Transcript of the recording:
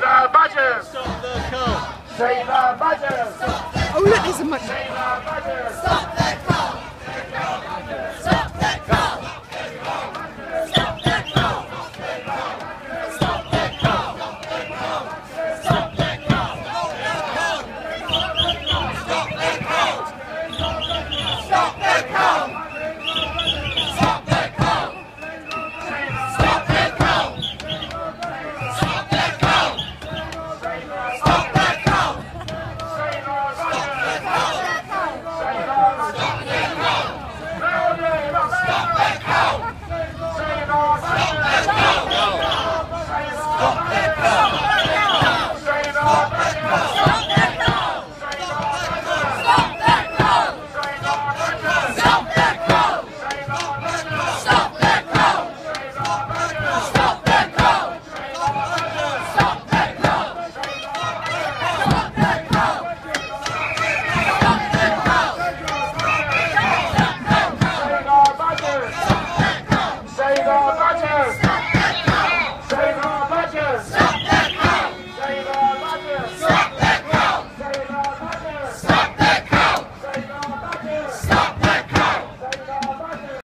Save our badgers! Stop the cull! Save our badgers! Oh look, there's a much. Save our badgers! Stop the cull!